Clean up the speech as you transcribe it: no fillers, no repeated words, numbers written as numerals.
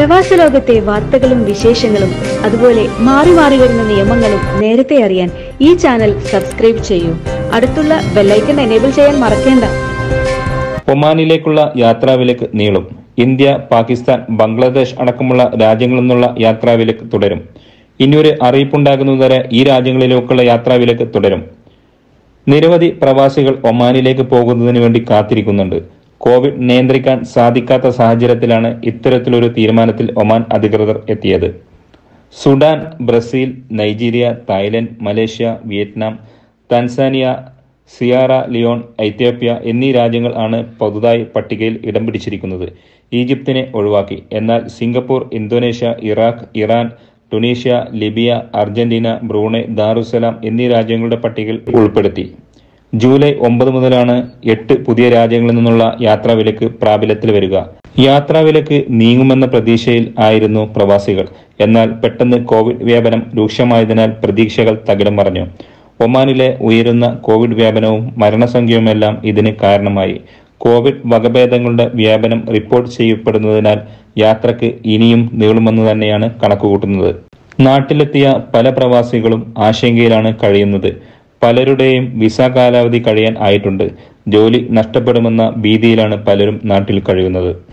പ്രവാസ ലോകത്തെ വാർത്തകളും വിശേഷങ്ങളും അതുപോലെ മാറി മാറി വരുന്ന നിയമങ്ങളും നേരത്തെ അറിയാൻ ഈ ചാനൽ സബ്സ്ക്രൈബ് ചെയ്യൂ. അടുത്തുള്ള ബെല്ലൈക്കൺ എനേബിൾ ചെയ്യാൻ മറക്കേണ്ട. ഒമാനിലേക്കുള്ള യാത്രാവിലക്ക് നീളും. ഇന്ത്യ, പാകിസ്ഥാൻ, ബംഗ്ലാദേശ് അടക്കമുള്ള രാജ്യങ്ങളിൽ നിന്നുള്ള യാത്രാവിലക്ക് തുടരും. ഇനിയൊരു അറിയിപ്പുണ്ടാകുന്നതുവരെ ഈ രാജ്യങ്ങളിലേക്കുള്ള യാത്രാവിലക്ക് തുടരും. നിരവധി പ്രവാസികൾ ഒമാനിലേക്ക് പോകുന്നതിന് വേണ്ടി കാത്തിരിക്കുന്നുണ്ട്. കോവിഡ് നിയന്ത്രിക്കാൻ സാധിക്കാത്ത സാഹചര്യത്തിലാണ് ഇത്തരത്തിലൊരു തീരുമാനത്തിൽ ഒമാൻ അധികൃതർ എത്തിയത്. Sudan, Brazil, Nigeria, Thailand, Malaysia, Vietnam, Tanzania, Sierra Leone, Ethiopia എന്നീ രാജ്യങ്ങൾ ആണ് പുതുതായി പട്ടികയിൽ ഇടം പിടിച്ചിരിക്കുന്നത്. ഈജിപ്തിനെ ഒഴിവാക്കി. എന്നാൽ Singapore, Indonesia, Iraq, Iran, Tunisia, Libya, Argentina, Brunei, Darussalam എന്നീ രാജ്യങ്ങളുടെ പട്ടികയിൽ ഉൾപ്പെടുത്തി. ജൂലൈ 9 മുതലാണ് 8 പുതിയ രാജ്യങ്ങളിൽ നിന്നുള്ള യാത്രാവിലക്ക് പ്രാബല്യത്തിൽ വരിക. യാത്രാവിലക്ക് നീങ്ങുമെന്ന പ്രതീക്ഷയിൽ ആയിരുന്നു പ്രവാസികൾ. എന്നാൽ പെട്ടെന്ന് കോവിഡ് വ്യാപനം രൂക്ഷമായതിനാൽ പ്രതീക്ഷകൾ തകിടം മറിഞ്ഞു. ഒമാനിലെ ഉയരുന്ന കോവിഡ് വ്യാപനവും മരണസംഖ്യയുമെല്ലാം ഇതിന് കാരണമായി. കോവിഡ് വകഭേദങ്ങളുടെ വ്യാപനം റിപ്പോർട്ട് ചെയ്യപ്പെടുന്നതിനാൽ യാത്രക്ക് ഇനിയും നീളുമെന്ന് തന്നെയാണ് കണക്കുകൂട്ടുന്നത്. നാട്ടിലെത്തിയ പല പ്രവാസികളും ആശങ്കയിലാണ് കഴിയുന്നത്. പലരുടെയും വിസ കാലാവധി കഴിയാൻ ആയിട്ടുണ്ട്. ജോലി നഷ്ടപ്പെടുമെന്ന ഭീതിയിലാണ് പലരും നാട്ടിൽ കഴിയുന്നത്.